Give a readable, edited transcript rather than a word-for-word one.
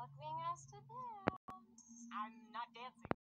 Not being asked to dance. I'm not dancing.